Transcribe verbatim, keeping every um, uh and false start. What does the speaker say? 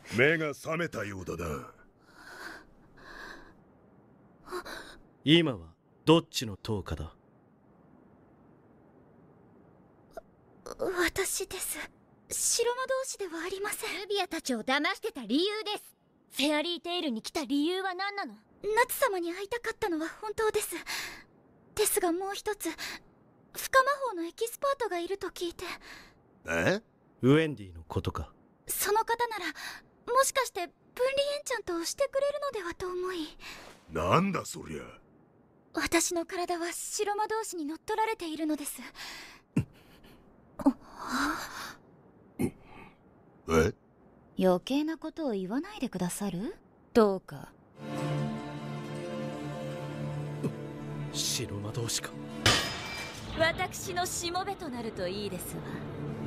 目が覚めたようだな。 今はどっちの灯火だ？ 私です。白魔導士ではありません。 ルビアたちを騙してた理由です。フェアリーテイルに来た理由は何なの？ 夏様に会いたかったのは本当です。ですがもう一つ、不可魔法のエキスパートがいると聞いて。 え？ ウェンディのことか。 その方ならもしかして分離エンチャントをしてくれるのではと思い。 なんだそりゃ。 私の体は白魔導士に乗っ取られているのです。 え？ 余計なことを言わないでくださる？どうか。 白魔導士か。 私のしもべとなるといいですわ。